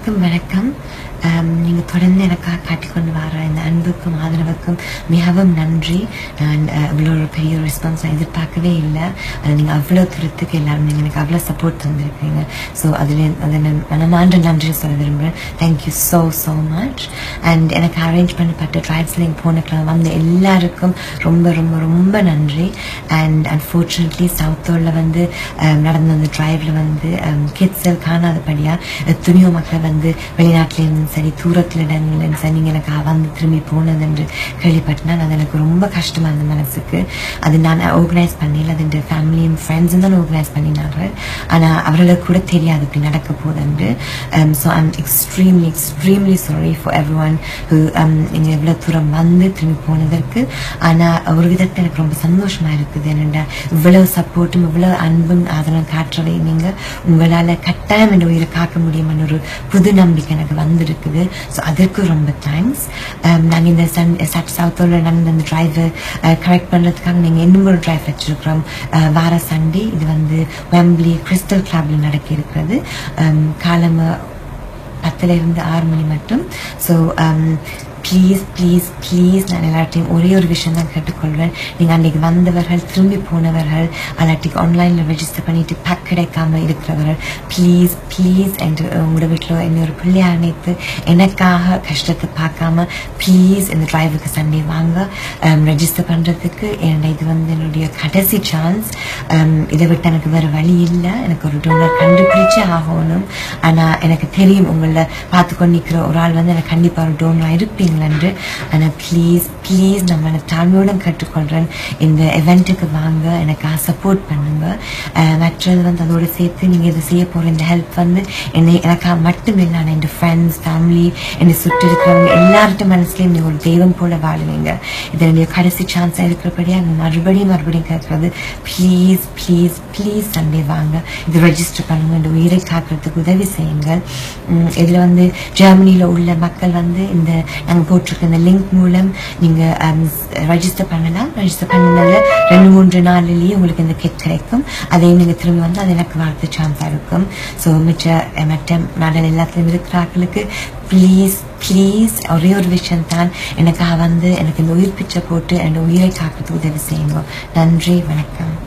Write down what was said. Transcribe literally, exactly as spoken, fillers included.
எல்லாருக்கும் வணக்கம். நீங்கள் தொடர்ந்து எனக்காக காட்டிக்கொண்டு வர இந்த அன்புக்கும் ஆதரவுக்கும் மிகவும் நன்றி. நான் இவ்வளோ ஒரு பெரிய ஒரு ரெஸ்பான்ஸ் நான் எதிர்பார்க்கவே இல்லை. நீங்கள் அவ்வளோ தூரத்துக்கு எல்லாரும் நீங்கள் எனக்கு அவ்வளோ சப்போர்ட் தந்திருக்கீங்க. ஸோ அதில் அதை நான் மனமார்ந்த நன்றி சொல்ல விரும்புகிறேன். Thank you so so much. And எனக்கு அரேஞ்ச் பண்ணப்பட்ட ட்ரைவ்ஸ்லிங் போனக்கில் வந்து எல்லாருக்கும் ரொம்ப ரொம்ப ரொம்ப நன்றி. அண்ட் அன்ஃபார்ச்சுனேட்லி சவுத்தோரில் வந்து நடந்த அந்த ட்ரைவில் வந்து கிட்ஸை காணாதபடியாக எத்தனையோ மக்கள் வந்து வெளிநாட்டிலேருந்து சரி தூரத்தில் இடங்கள்லேருந்து சரி நீங்கள் எனக்கு வந்து திரும்பி போனது என்று கேள்விப்பட்டேன். அது எனக்கு ரொம்ப கஷ்டமாக இருந்த மனசுக்கு. அது நான் ஆர்கனைஸ் பண்ணல, அது என் ஃபேமிலியும் ஃப்ரெண்ட்ஸும் தான் ஆர்கனைஸ் பண்ணினாங்க. ஆனால் அவர்களுக்கு கூட தெரியாது இப்படி நடக்க போகுதுன்று. So I'm extremely extremely sorry for every one who இங்கே இவ்வளோ தூரம் வந்து திரும்பி போனதற்கு. ஆனால் ஒரு விதத்தில் எனக்கு ரொம்ப சந்தோஷமாக இருக்குது. என்னென்னா இவ்வளவு சப்போர்ட்டும் இவ்வளோ அன்பும் ஆதரவும் காட்டுறதை நீங்கள் உங்களால் கட்டாயம் என் உயிரை காக்க முடியும்னு ஒரு புது நம்பிக்கை எனக்கு வந்திருக்குது. ஸோ அதற்கு ரொம்ப தேங்க்ஸ். நாங்கள் இந்த சன் சட் சவுத்தோட நடந்த அந்த டிரைவை கரெக்ட் பண்ணுறதுக்காக நீங்கள் இன்னும் ஒரு டிரைவ் வச்சுருக்கிறோம் வார சண்டே. இது வந்து வெம்பிளி கிறிஸ்டல் கிளப்ல நடக்க இருக்கிறது. காலம பத்துல இருந்து ஆறு மணி மட்டும். ஸோ ப்ளீஸ் ப்ளீஸ் ப்ளீஸ் நான் எல்லாத்தையும் ஒரே ஒரு விஷயம் தான் கேட்டுக்கொள்வேன். நீங்கள் அன்றைக்கு வந்தவர்கள் திரும்பி போனவர்கள் அல்லாட்டிக்கு ஆன்லைனில் ரெஜிஸ்டர் பண்ணிட்டு பேக் கிடைக்காம இருக்கிறவர்கள் ப்ளீஸ் ப்ளீஸ் என்று உங்களோட வீட்டில் என்னொரு பிள்ளையை அணைத்து எனக்காக கஷ்டத்தை பார்க்காம ப்ளீஸ் இந்த டிரைவுக்கு சண்டே வாங்க ரெஜிஸ்டர் பண்ணுறதுக்கு. ஏன்னா இது வந்து என்னுடைய கடைசி சான்ஸ். இதை விட்டு எனக்கு வேறு வழி இல்லை. எனக்கு ஒரு டோனர் கண்டுபிடிச்சே ஆகணும். ஆனால் எனக்கு தெரியும் உங்களை பார்த்து கொண்டு நிற்கிற ஒரு ஆள் வந்து எனக்கு கண்டிப்பாக ஒரு டோனராக இருப்பீங்க என்று. ஆனால் ப்ளீஸ் ப்ளீஸ் நம்ம தாழ்மையோடு கேட்டுக்கொள்கிறேன். இந்த இவெண்ட்டுக்கு வாங்க, எனக்காக சப்போர்ட் பண்ணுங்க. மற்றது வந்து அதோடு சேர்த்து நீங்கள் இதை செய்ய போகிற இந்த ஹெல்ப் வந்து என்னை எனக்காக மட்டும் இல்லை, ஆனால் என் ஃப்ரெண்ட்ஸ் ஃபேமிலி என்னை சுற்றி இருக்கிறவங்க எல்லார்ட்ட மனசுலேயும் நீங்கள் ஒரு தெய்வம் போல வாழுவீங்க. இது என்னுடைய கடைசி சான்ஸாக இருக்கிறபடியாக மறுபடியும் மறுபடியும் கேட்குறது ப்ளீஸ் ப்ளீஸ் ப்ளீஸ் சண்டே வாங்க, இது ரெஜிஸ்டர் பண்ணுங்க, இந்த உயிரை காக்கிறதுக்கு உதவி செய்யுங்கள். இதில் வந்து ஜெர்மனியில் உள்ள மக்கள் வந்து இந்த நாங்கள் போட்டிருக்க இந்த லிங்க் மூலம் நீங்கள் ரெஜிஸ்டர் பண்ணலாம். ரெஜிஸ்டர் பண்ணனால ரெண்டு மூன்று நாளிலேயே உங்களுக்கு இந்த கிட் கிடைக்கும். அதையும் நீங்கள் திரும்பி வந்து அது எனக்கு வாழ்த்து சான்ஸாக இருக்கும். ஸோ மிச்ச மற்ற நாடுகள் எல்லாத்துலேயும் இருக்கிறார்களுக்கு ப்ளீஸ் ப்ளீஸ் ஒரே ஒரு விஷயம் தான், எனக்காக வந்து எனக்கு இந்த உயிர் பிச்சை போட்டு என் உயிரை காக்கிறதுக்கு உதவி செய்யுங்க. நன்றி, வணக்கம்.